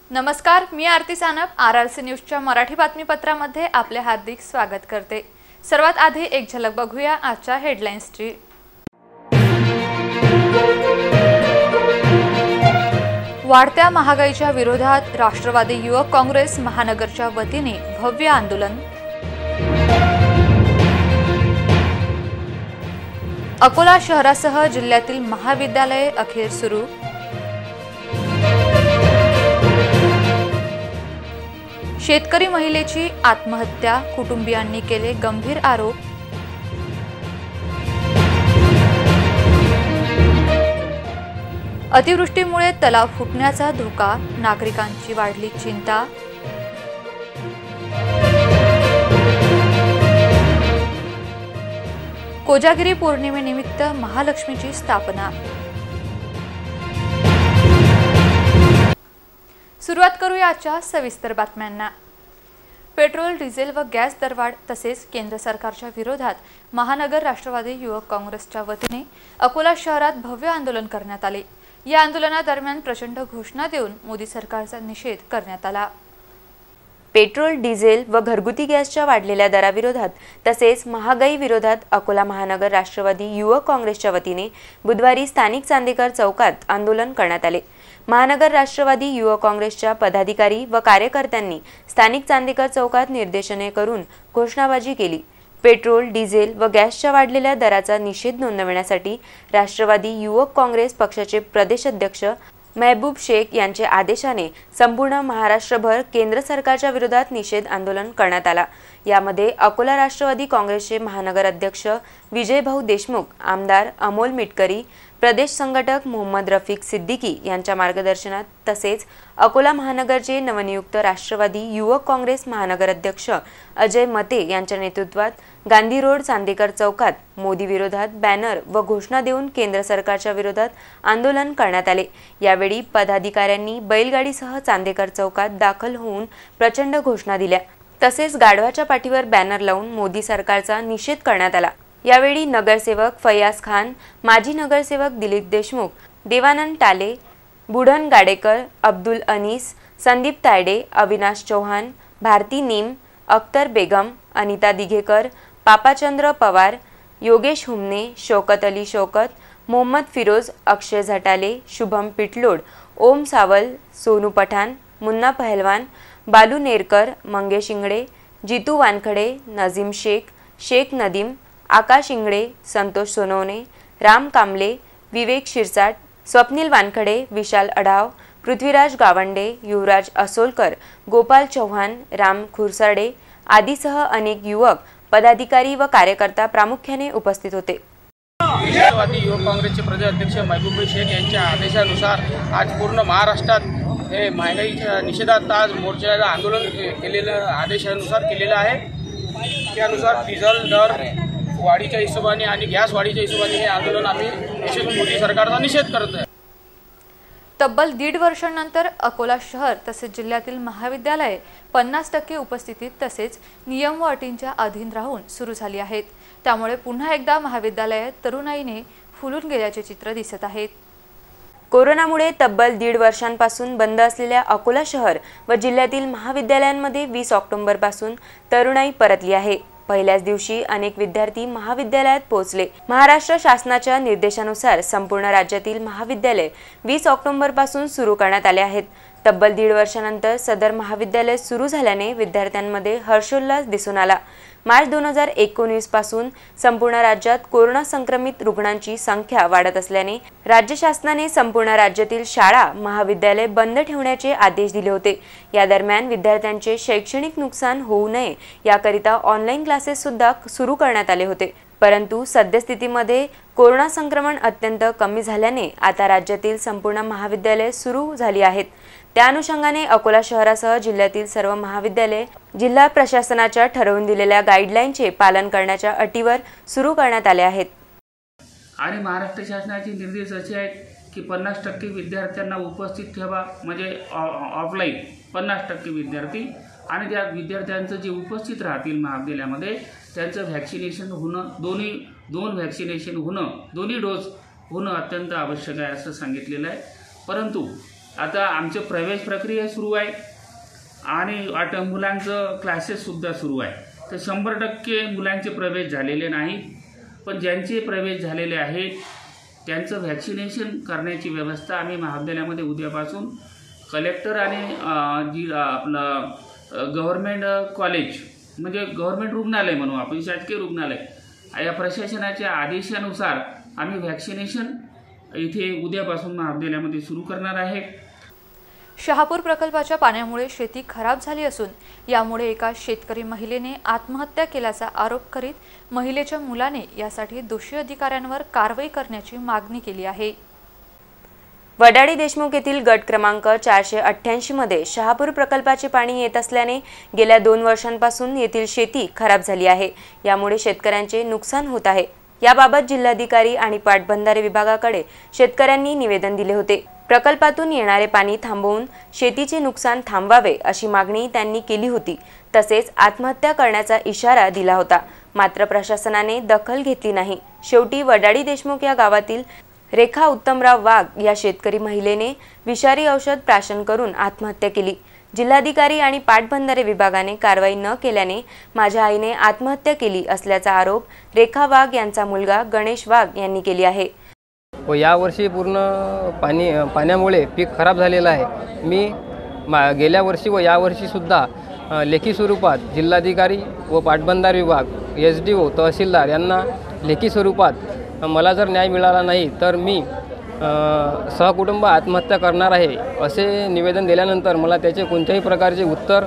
नमस्कार, मी आरती सानप RRC न्यूजच्या मराठी बातमीपत्रामध्ये आपले हार्दिक स्वागत करते। सर्वात आधी एक झलक बघूया आजच्या हेडलाईन्सची। वाढत्या महागाईच्या विरोधात राष्ट्रवादी युवक काँग्रेस महानगरच्या वतीने भव्य आंदोलन। अकोला शहरासह जिल्ह्यातील महाविद्यालये अखेर सुरू। शेतकरी महिलेची आत्महत्या, कुटुंबियांनी केले गंभीर आरोप। अतिवृष्टीमुळे तलाव फुटण्याचा धोका, नागरिकांची वाढली चिंता। कोजागिरी पौर्णिमेनिमित्त महालक्ष्मीची स्थापना। सुरुवात करूया आजच्या सविस्तर बातम्यांना। पेट्रोल, डिझेल व गॅस दरवाढ तसेच केंद्र सरकारच्या विरोधात महानगर राष्ट्रवादी युवक काँग्रेसच्या वतीने अकोला शहरात भव्य आंदोलन करण्यात आले। या आंदोलनादरम्यान प्रचंड घोषणा देऊन मोदी सरकारचा निषेध करण्यात आला। पेट्रोल, डिझेल व घरगुती गॅसच्या वाढलेल्या दराविरोधात तसेच महागाई विरोधात अकोला महानगर राष्ट्रवादी युवक काँग्रेसच्या वतीने बुधवारी स्थानिक चांदेकर चौकात आंदोलन करण्यात आले। महानगर राष्ट्रवादी युवक काँग्रेसच्या पदाधिकारी व कार्यकर्त्यांनी स्थानिक चांदेकर चौकात निदर्शने करून घोषणाबाजी केली। पेट्रोल, डिझेल व गॅसच्या वाढलेल्या दराचा निषेध नोंदवण्यासाठी राष्ट्रवादी युवक काँग्रेस पक्षाचे प्रदेशाध्यक्ष महबूब शेख यांच्या आदेशाने संपूर्ण महाराष्ट्रभर केंद्र सरकारच्या विरोधात निषेध आंदोलन करण्यात आला। यामध्ये अकोला राष्ट्रवादी काँग्रेसचे महानगर अध्यक्ष विजयभाऊ देशमुख, आमदार अमोल मिटकरी, प्रदेश संघटक मोहम्मद रफिक सिद्दीकी यांच्या मार्गदर्शनात तसेच अकोला महानगरचे नवनियुक्त राष्ट्रवादी युवक काँग्रेस महानगर अध्यक्ष अजय मते यांच्या नेतृत्वात गांधी रोड चांदेकर चौकात मोदी विरोधात बॅनर व घोषणा देऊन केंद्र सरकारच्या विरोधात आंदोलन करण्यात आले। यावेळी पदाधिकाऱ्यांनी बैलगाडीसह चांदेकर चौकात दाखल होऊन प्रचंड घोषणा दिल्या तसेच गाढवाच्या पाठीवर बॅनर लावून मोदी सरकारचा निषेध करण्यात आला। यावेळी नगरसेवक फैयाज खान, माजी नगरसेवक दिलीप देशमुख, देवानंद टाले, बुढन गाडेकर, अब्दुल अनीस, संदीप तायडे, अविनाश चौहान, भारती नीम, अख्तर बेगम, अनिता दिघेकर, पापाचंद्र पवार, योगेश हुमने, शौकत अली शौकत, मोहम्मद फिरोज, अक्षय झटाले, शुभम पिटलोड, ओम सावल, सोनू पठाण, मुन्ना पहलवान, बालू नेरकर, मंगेश इंगडे, जितू वानखडे, नजीम शेख, शेख नदीम, आकाश इंगडे, संतोष सोनवणे, राम कांबले, विवेक शिरसाट, स्वप्नील वानखडे, विशाल अढाव, पृथ्वीराज गावंडे, युवराज असोलकर, गोपाल चौहान, राम खुरसाडे आदीसह अनेक युवक, पदाधिकारी व कार्यकर्ता प्रामुख्याने उपस्थित होते। राष्ट्रवादी युवक काँग्रेसचे प्रदेशाध्यक्ष महबूब शेख यांच्या आदेशानुसार आज पूर्ण महाराष्ट्रात हे महागाईच्या निषेधार्थ आज मोर्चाचं आंदोलन केलेलं आदेशानुसार केलेलं आहे। त्यानुसार डिझेल दर वाढीच्या हिशोबाने आणि गॅस वाढीच्या हिशोबाने हे आंदोलन आम्ही विशेष मोदी सरकारचा निषेध करत आहे। तब्बल 1.5 वर्षांनंतर अकोला शहर तसेच जिल्ह्यातील महाविद्यालये 50% उपस्थितीत तसेच नियम व अटींच्या अधीन राहून सुरू झाली आहेत। त्यामुळे पुन्हा एकदा महाविद्यालये तरुणाईने फुलून गेल्याचे चित्र दिसत आहेत। कोरोनामुळे तब्बल 1.5 वर्षांपासून बंद असलेल्या अकोला शहर व जिल्ह्यातील महाविद्यालयांमध्ये 20 ऑक्टोबरपासून तरुणाई परतली आहे। पहिल्याच दिवशी अनेक विद्यार्थी महाविद्यालयात पोहोचले। महाराष्ट्र शासनाच्या निर्देशानुसार संपूर्ण राज्यातील महाविद्यालय 20 ऑक्टोबरपासून सुरू करण्यात आले आहेत। तब्बल 1.5 वर्षानंतर सदर महाविद्यालय सुरू झाल्याने विद्यार्थ्यांमध्ये हर्षोल्लास दिसून आला। मार्च 2019 पासून संपूर्ण राज्यात कोरोना संक्रमित रुग्णांची संख्या वाढत असल्याने राज्य शासनाने संपूर्ण राज्यातील शाळा महाविद्यालय बंद ठेवण्याचे आदेश दिले होते। या दरम्यान विद्यार्थ्यांचे शैक्षणिक नुकसान होऊ नये याकरिता ऑनलाईन क्लासेस सुद्धा सुरू करण्यात आले होते। परंतु सद्यस्थितीमध्ये कोरोना संक्रमण अत्यंत कमी झाल्याने आता राज्यातील संपूर्ण महाविद्यालये सुरू झाली आहेत। त्या अनुषंगाने अकोला शहरासह जिल्ह्यातील सर्व महाविद्यालये जिल्हा प्रशासनाच्या ठरवून दिलेल्या गाईडलाईनचे पालन करण्याच्या अटीवर सुरू करण्यात आले आहेत। आणि महाराष्ट्र शासनाचे निर्देश असे आहेत की 50% विद्यार्थ्यांना उपस्थित ठेवा, म्हणजे ऑफलाईन 50% विद्यार्थी, आणि त्या विद्यार्थ्यांचं जे उपस्थित राहतील महाविद्यालयामध्ये त्यांचं व्हॅक्सिनेशन होणं, दोन व्हॅक्सिनेशन होणं, दोन्ही डोस होणं अत्यंत आवश्यक आहे असं सांगितलेलं आहे। परंतु आता आमचे प्रवेश प्रक्रिया सुरू आहे आणि मुलांचं क्लासेससुद्धा सुरू आहे. तर 100% मुलांचे प्रवेश झालेले नाहीत, पण ज्यांचे प्रवेश झालेले आहेत त्यांचं व्हॅक्सिनेशन करण्याची व्यवस्था आम्ही महाविद्यालयामध्ये उद्यापासून कलेक्टर आणि जी आपलं गव्हर्मेंट कॉलेज म्हणजे गव्हर्मेंट रुग्णालय म्हणू आपण, शासकीय रुग्णालय या प्रशासनाच्या आदेशानुसार आम्ही व्हॅक्सिनेशन इथे उद्यापासून महाविद्यालयामध्ये सुरू करणार आहे. शहापूर प्रकल्पाच्या पाण्यामुळे शेती खराब झाली असून यामुळे एका शेतकरी महिलेने आत्महत्या केल्याचा आरोप करीत महिलेच्या मुलाने यासाठी दोषी अधिकाऱ्यांवर कारवाई करण्याची मागणी केली आहे. वडाडी देशमुख येथील गट क्रमांक 488 मध्ये शहापूर प्रकल्पाचे पाणी येत असल्याने गेल्या 2 वर्षांपासून येथील शेती खराब झाली आहे. यामुळे शेतकऱ्यांचे नुकसान होत आहे. याबाबत जिल्हाधिकारी आणि पाटबंधारे विभागाकडे शेतकऱ्यांनी निवेदन दिले होते. प्रकल्पातून येणारे पाणी थांबवून शेतीचे नुकसान थांबवावे अशी मागणी त्यांनी केली होती. तसेच आत्महत्या करण्याचा इशारा दिला होता. मात्र प्रशासनाने दखल घेतली नाही. शेवटी वडाडी देशमुख या गावातील रेखा उत्तमराव वाघ या शेतकरी महिलेने विषारी औषध प्राशन करून आत्महत्या केली. जिल्हाधिकारी आणि पाटबंधारे विभागाने कारवाई न केल्याने माझ्या आईने आत्महत्या केली असल्याचा आरोप रेखा वाघ यांचा मुलगा गणेश वाघ यांनी केली आहे. व यावर्षी पूर्ण पाण्यामुळे पीक खराब झालेलं आहे. मी गेल्या वर्षी व यावर्षीसुद्धा लेखी स्वरूपात जिल्हाधिकारी व पाटबंधारे विभाग, SDO, तहसीलदार यांना लेखी स्वरूपात मला जर न्याय मिळाला नाही तर मी सहकुटुंब आत्महत्या करणार आहे असे निवेदन दिल्यानंतर मला त्याचे कोणत्याही प्रकारचे उत्तर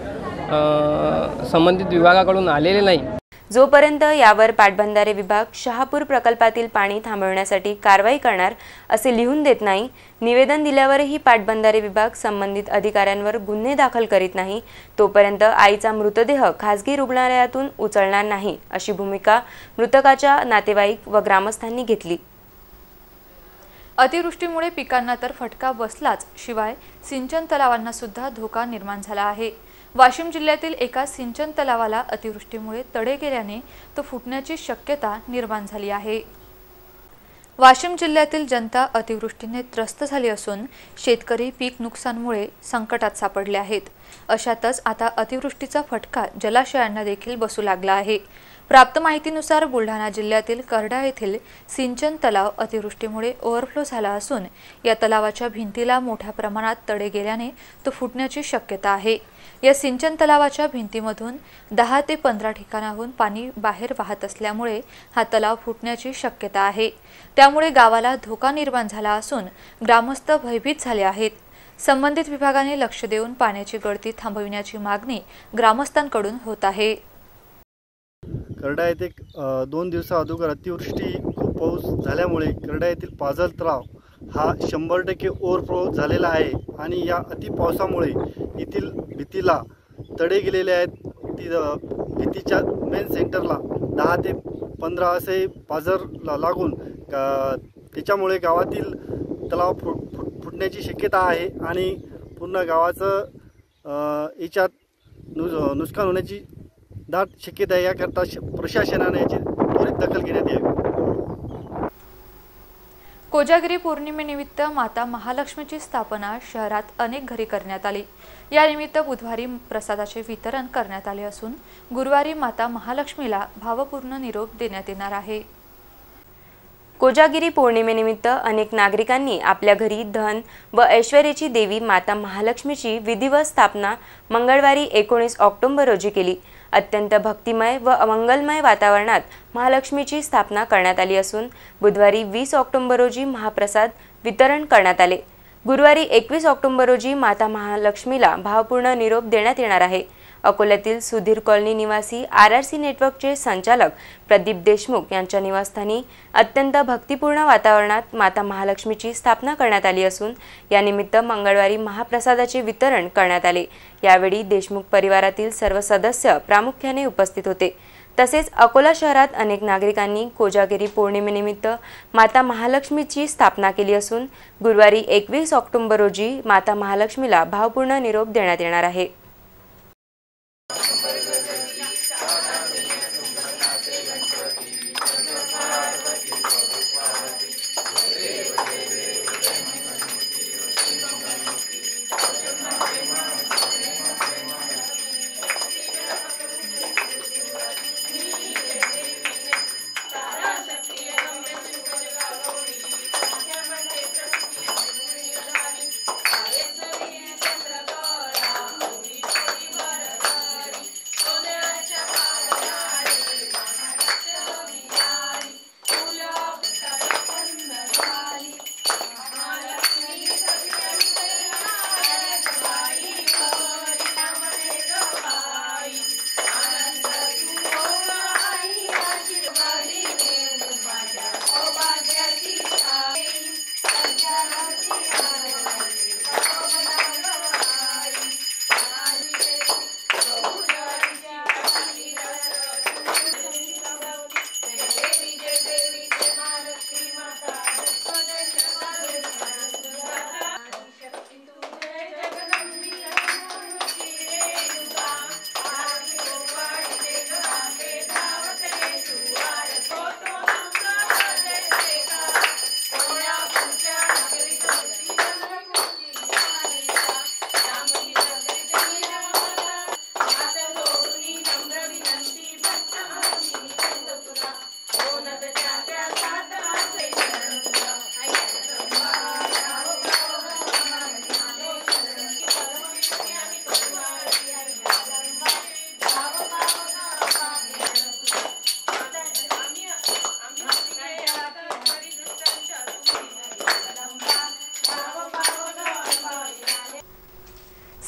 संबंधित विभागाकडून आलेले नाही. जोपर्यंत यावर पाटबंधारे विभाग शहापूर प्रकल्पातील पाणी थांबवण्यासाठी कारवाई करणार असे लिहून देत नाही, निवेदन दिल्यावरही पाटबंधारे विभाग संबंधित अधिकाऱ्यांवर गुन्हे दाखल करीत नाही, तोपर्यंत आईचा मृतदेह खासगी रुग्णालयातून उचलणार नाही अशी भूमिका मृतकाच्या नातेवाईक व ग्रामस्थांनी घेतली. अतिवृष्टीमुळे पिकांना तर फटका बसलाच, शिवाय सिंचन तलावांना सुद्धा धोका निर्माण झाला आहे. वाशिम जिल्ह्यातील एका सिंचन तलावाला अतिवृष्टीमुळे तडे गेल्याने तो फुटण्याची शक्यता निर्माण झाली आहे. वाशिम जिल्ह्यातील जनता अतिवृष्टीने त्रस्त झाली असून शेतकरी पीक नुकसानामुळे संकटात सापडले आहेत. अशातच आता अतिवृष्टीचा फटका जलाशयांना देखील बसू लागला आहे. प्राप्त माहितीनुसार बुलढाणा जिल्ह्यातील करडा येथील सिंचन तलाव अतिवृष्टीमुळे ओव्हरफ्लो झाला असून या तलावाच्या भिंतीला मोठ्या प्रमाणात तडे गेल्याने तो फुटण्याची शक्यता आहे. या सिंचन तलावाच्या भिंतीमधून 10 ते 15 ठिकाणाहून पाणी बाहेर वाहत असल्यामुळे हा तलाव फुटण्याची शक्यता आहे. त्यामुळे गावाला धोका निर्माण झाला असून ग्रामस्थ भयभीत झाले आहेत. संबंधित विभागाने लक्ष देऊन पाण्याची गळती थांबविण्याची मागणी ग्रामस्थांकडून होत आहे. करडा येथे 2 दिवसाअगोदर अतिवृष्टी खूप पाऊस झाल्यामुळे करडा येथील पाझल तलाव हा 100% ओव्हरफ्लो झालेला आहे आणि या अतिपावसामुळे येथील भिंतीला तडे गेलेले आहेत. भिंतीच्या मेन सेंटरला 10 ते 15 असे पाझर लागून त्याच्यामुळे गावातील तलाव फुटण्याची शक्यता आहे आणि पूर्ण गावाचं याच्यात नुकसान होण्याची दाट शक्यता आहे. याकरता प्रशासनाने याची त्वरित दखल घेण्यात यावी. कोजागिरी पौर्णिमेनिमित्त माता महालक्ष्मीची स्थापना शहरात अनेक घरी करण्यात आली. या निमित्त बुधवारी प्रसादाचे वितरण करण्यात आले असून गुरुवारी माता महालक्ष्मीला भावपूर्ण निरोप देण्यात येणार आहे. कोजागिरी पौर्णिमेनिमित्त अनेक नागरिकांनी आपल्या घरी धन व ऐश्वर्याची देवी माता महालक्ष्मीची विधिवत स्थापना मंगळवारी 19 ऑक्टोबर रोजी केली. अत्यंत भक्तिमय व मंगलमय वातावरणात महालक्ष्मीची स्थापना करण्यात आली असून बुधवारी 20 ऑक्टोबर रोजी महाप्रसाद वितरण करण्यात आले. गुरुवारी 21 ऑक्टोबर रोजी माता महालक्ष्मीला भावपूर्ण निरोप देण्यात येणार आहे. अकोल्यातील सुधीर कॉलनी निवासी RRC नेटवर्कचे संचालक प्रदीप देशमुख यांच्या निवासस्थानी अत्यंत भक्तिपूर्ण वातावरणात माता महालक्ष्मीची स्थापना करण्यात आली असून यानिमित्त मंगळवारी महाप्रसादाचे वितरण करण्यात आले. यावेळी देशमुख परिवारातील सर्व सदस्य प्रामुख्याने उपस्थित होते. तसेच अकोला शहरात अनेक नागरिकांनी कोजागिरी पौर्णिमेनिमित्त माता महालक्ष्मीची स्थापना केली असून गुरुवारी 21 ऑक्टोबर रोजी माता महालक्ष्मीला भावपूर्ण निरोप देण्यात येणार आहे.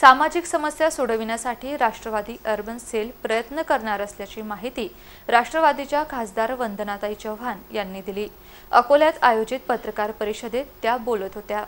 सामाजिक समस्या सोडविण्यासाठी राष्ट्रवादी अर्बन सेल प्रयत्न करणार असल्याची माहिती राष्ट्रवादीच्या खासदार वंदनाताई चव्हाण यांनी दिली। अकोल्यात आयोजित पत्रकार परिषदेत त्या बोलत होत्या।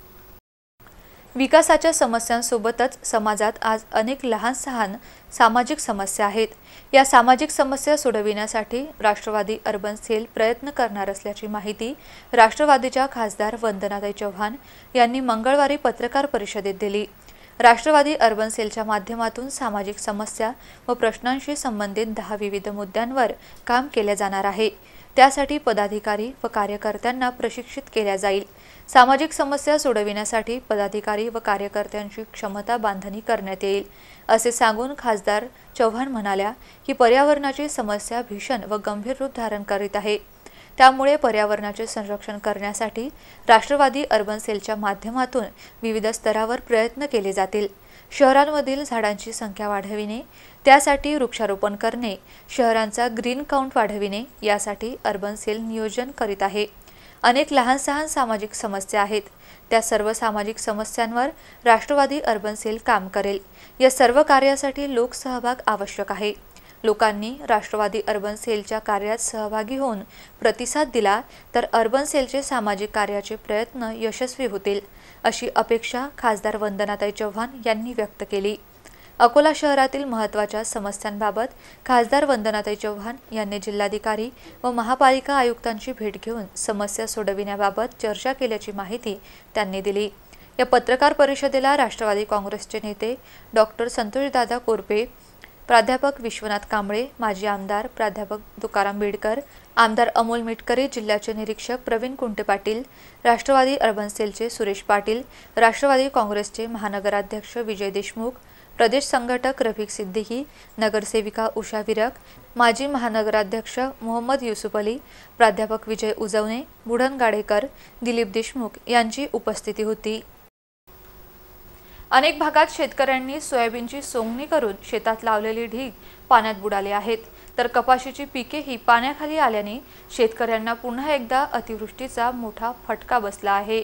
विकासाच्या समस्यांसोबतच समाजात आज अनेक लहान-सहान सामाजिक समस्या आहेत। या सामाजिक समस्या सोडविण्यासाठी राष्ट्रवादी अर्बन सेल प्रयत्न करणार असल्याची माहिती राष्ट्रवादीच्या खासदार वंदनाताई चव्हाण यांनी मंगळवारी पत्रकार परिषदेत दिली। राष्ट्रवादी अर्बन सेलच्या माध्यमातून सामाजिक समस्या व प्रश्नांशी संबंधित 10 विविध मुद्द्यांवर काम केले जाणार आहे। त्यासाठी पदाधिकारी व कार्यकर्त्यांना प्रशिक्षित केले जाईल। सामाजिक समस्या सोडविण्यासाठी पदाधिकारी व कार्यकर्त्यांची क्षमता बांधणी करण्यात येईल असे सांगून खासदार चव्हाण म्हणाल्या की पर्यावरणाची समस्या भीषण व गंभीर रूप धारण करीत आहे। त्यामुळे पर्यावरणाचे संरक्षण करण्यासाठी राष्ट्रवादी अर्बन सेलच्या माध्यमातून विविध स्तरावर प्रयत्न केले जातील। शहरांमधील झाडांची संख्या वाढविणे, त्यासाठी वृक्षारोपण करणे, शहरांचा ग्रीन काउंट वाढविणे यासाठी अर्बन सेल नियोजन करीत आहे। अनेक लहान-सहान सामाजिक समस्या आहेत। त्या सर्व सामाजिक समस्यांवर राष्ट्रवादी अर्बन सेल काम करेल। या सर्व कार्यासाठी लोकसहभाग आवश्यक आहे। लोकांनी राष्ट्रवादी अर्बन सेलच्या कार्यात सहभागी होऊन प्रतिसाद दिला तर अर्बन सेलचे सामाजिक कार्याचे प्रयत्न यशस्वी होतील अशी अपेक्षा खासदार वंदनाताई चव्हाण यांनी व्यक्त केली। अकोला शहरातील महत्त्वाच्या समस्यांबाबत खासदार वंदनाताई चव्हाण यांनी जिल्हाधिकारी व महापालिका आयुक्तांची भेट घेऊन समस्या सोडविण्याबाबत चर्चा केल्याची माहिती त्यांनी दिली। या पत्रकार परिषदेला राष्ट्रवादी काँग्रेसचे नेते डॉक्टर संतोषदादा कोरपे, प्राध्यापक विश्वनाथ कांबळे, माजी आमदार प्राध्यापक तुकाराम बेडकर, आमदार अमोल मिटकरे, जिल्ह्याचे निरीक्षक प्रवीण कुंटे पाटील, राष्ट्रवादी अर्बन सेलचे सुरेश पाटील, राष्ट्रवादी काँग्रेसचे महानगराध्यक्ष विजय देशमुख, प्रदेश संघटक रफिक सिद्दीकी, नगरसेविका उषा विरक, माजी महानगराध्यक्ष मोहम्मद युसुफ अली, प्राध्यापक विजय उजवणे, बुढन गाडेकर, दिलीप देशमुख यांची उपस्थिती होती। अनेक भागात शेतकऱ्यांनी सोयाबीनची सोंगणी करून शेतात लावलेली ढीग पाण्यात बुडाले आहेत, तर कपाशीची पिकेही पाण्याखाली आल्याने शेतकऱ्यांना पुन्हा एकदा अतिवृष्टीचा मोठा फटका बसला आहे।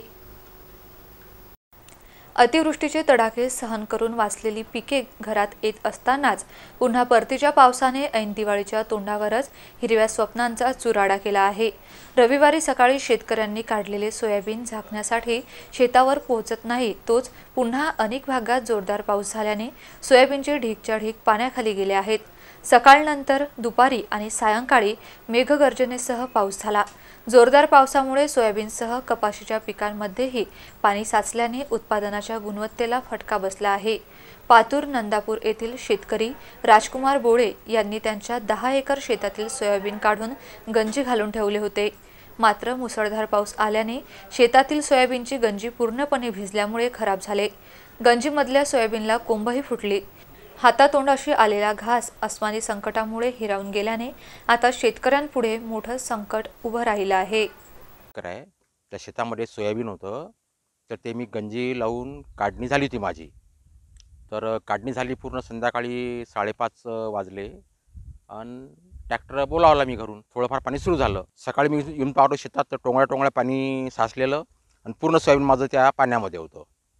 अतिवृष्टीचे तडाखे सहन करून वाचलेली पिके घरात येत असतानाच पुन्हा परतीच्या पावसाने ऐन दिवाळीच्या तोंडावरच हिरव्या स्वप्नांचा चुराडा केला आहे। रविवारी सकाळी शेतकऱ्यांनी काढलेले सोयाबीन झाकण्यासाठी शेतावर पोहोचत नाही तोच पुन्हा अनेक भागात जोरदार पाऊस झाल्याने सोयाबीनचे ढीगच्या ढीग पाण्याखाली गेले आहेत। सकाळनंतर दुपारी आणि सायंकाळी मेघगर्जनेसह पाऊस झाला। जोरदार पावसामुळे सोयाबीनसह कपाशीच्या पिकांमध्येही पाणी साचल्याने उत्पादनाच्या गुणवत्तेला फटका बसला आहे। पातूर नंदापूर येथील शेतकरी राजकुमार बोळे यांनी त्यांच्या 10 एकर शेतातील सोयाबीन काढून गंजी घालून ठेवले होते। मात्र मुसळधार पाऊस आल्याने शेतातील सोयाबीनची गंजी पूर्णपणे भिजल्यामुळे खराब झाले। गंजीमधल्या सोयाबीनला कोंबही फुटली। हातातोंडाशी आलेला घास अस्मानी संकटामुळे हिरावून गेल्याने आता शेतकऱ्यांपुढे मोठं संकट उभं राहिलं आहे। त्या शेतामध्ये सोयाबीन होतं, तर ते मी गंजी लावून काढणी झाली होती माझी। तर काढणी झाली पूर्ण संध्याकाळी 5:30 वाजले आणि ट्रॅक्टर बोलावला मी घरून। थोडंफार पाणी सुरू झालं। सकाळी मी येऊन पाहतो शेतात तर टोंगळ्या पाणी साचलेलं आणि पूर्ण सोयाबीन माझं त्या पाण्यामध्ये होतं।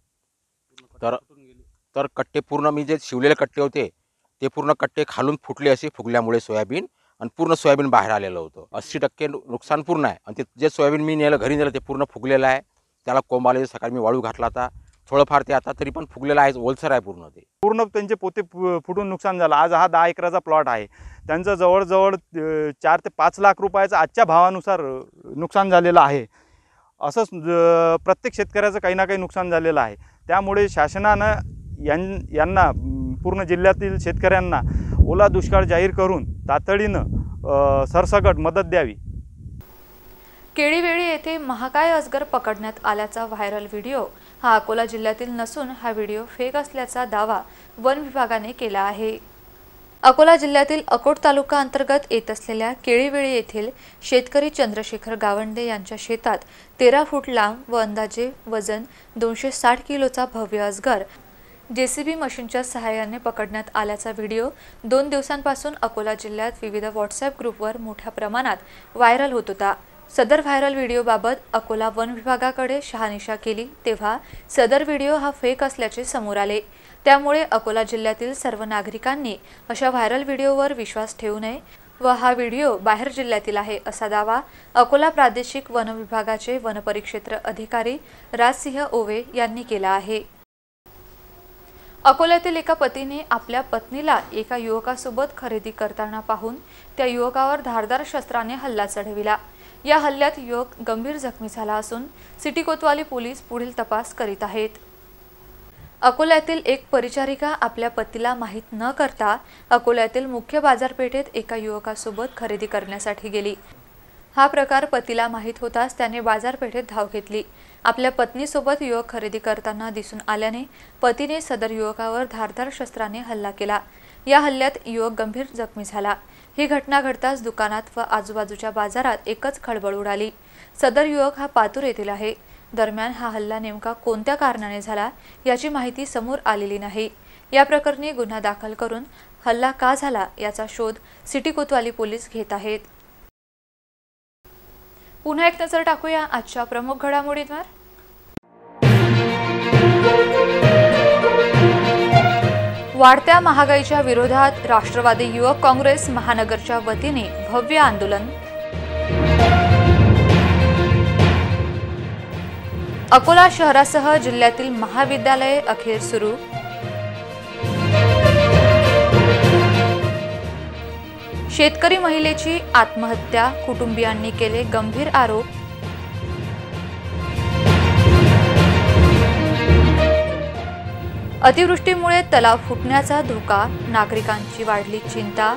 तर कट्टे पूर्ण मी जे शिवलेले कट्टे होते ते पूर्ण कट्टे खालून फुटले असे फुगल्यामुळे सोयाबीन आणि पूर्ण सोयाबीन बाहेर आलेलं होतं। 80% नुकसान पूर्ण आहे आणि ते जे सोयाबीन मी घरी नेलं ते पूर्ण फुगलेलं आहे। त्याला कोंब आले। सकाळी मी वाळू घातला होता, थोडंफार ते आता तरी पण फुगलेलं आहे, ओलसर आहे पूर्ण त्यांचे पोते फुटून नुकसान झालं। आज हा 10 एकराचा प्लॉट आहे। त्यांचं जवळजवळ 4 ते 5 लाख रुपयाचं आजच्या भावानुसार नुकसान झालेलं आहे। असंच प्रत्येक शेतकऱ्याचं काही ना काही नुकसान झालेलं आहे। त्यामुळे शासनानं यांना पूर्ण जिल्ह्यातील शेतकऱ्यांना ओला दुष्काळ जाहीर करून तातडीनं सरसकट मदत द्यावी। केळीवेळी येथे महाकाय अजगर पकडण्यात आल्याचा व्हायरल व्हिडिओ हा अकोला जिल्ह्यातील नसून हा व्हिडिओ फेक असल्याचा दावा वन विभागाने केला आहे। अकोला जिल्ह्यातील अकोट तालुका अंतर्गत येत असलेल्या केळीवेळी येथील शेतकरी चंद्रशेखर गावंडे यांच्या शेतात 13 फूट लांब व अंदाजे वजन 260 किलोचा भव्य अजगर जेसीबी मशीनच्या सहाय्याने पकडण्यात आल्याचा व्हिडिओ 2 दिवसांपासून अकोला जिल्ह्यात विविध व्हॉट्सॲप ग्रुपवर मोठ्या प्रमाणात व्हायरल होत होता। सदर व्हायरल व्हिडिओबाबत अकोला वन विभागाकडे शहानिशा केली तेव्हा सदर व्हिडिओ हा फेक असल्याचे समोर आले। त्यामुळे अकोला जिल्ह्यातील सर्व नागरिकांनी अशा व्हायरल व्हिडिओवर विश्वास ठेवू नये व हा व्हिडिओ बाहेर जिल्ह्यातील आहे असा दावा अकोला प्रादेशिक वन विभागाचे वनपरिक्षेत्र अधिकारी राजसिंह ओवे यांनी केला आहे। अकोल्यातील एका पतीने आपल्या पत्नीला एका युवकासोबत खरेदी करताना पाहून त्या युवकावर धारदार शस्त्राने हल्ला चढविला। या हल्ल्यात युवक गंभीर जखमी झाला असून सिटी कोतवाली पोलीस पुढील तपास करीत आहेत। अकोल्यातील एक परिचारिका आपल्या पतीला माहीत न करता अकोल्यातील मुख्य बाजारपेठेत एका युवकासोबत खरेदी करण्यासाठी गेली। हा प्रकार पतीला माहीत होताच त्याने बाजारपेठेत धाव घेतली। आपल्या पत्नीसोबत युवक खरेदी करताना दिसून आल्याने पतीने सदर युवकावर धारदार शस्त्राने हल्ला केला। या हल्ल्यात युवक गंभीर जखमी झाला। ही घटना घडताच दुकानात व आजूबाजूच्या बाजारात एकच खळबळ उडाली। सदर युवक हा पातूर येथील आहे। दरम्यान हा हल्ला नेमका कोणत्या कारणाने झाला याची माहिती समोर आलेली नाही। या प्रकरणी गुन्हा दाखल करून हल्ला का झाला याचा शोध सिटी कोतवाली पोलीस घेत आहेत। पुन्हा एक नजर टाकूया आजच्या प्रमुख घडामोडींवर। वाढत्या महागाईच्या विरोधात राष्ट्रवादी युवक काँग्रेस महानगरच्या वतीने भव्य आंदोलन। अकोला शहरासह जिल्ह्यातील महाविद्यालये अखेर सुरू। शेतकरी महिलेची आत्महत्या, कुटुंबियांनी केले गंभीर आरोप। अतिवृष्टीमुळे तलाव फुटण्याचा धोका, नागरिकांची वाढली चिंता।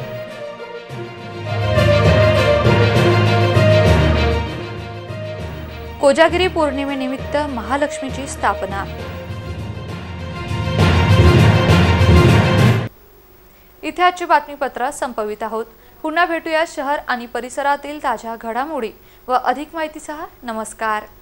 कोजागिरी पौर्णिमेनिमित्त महालक्ष्मीची स्थापना। इथे आजचे बातमीपत्र संपवित आहोत। पुन्हा भेटूया शहर आणि परिसरातील ताज्या घडामोडी व अधिक माहितीसह। नमस्कार।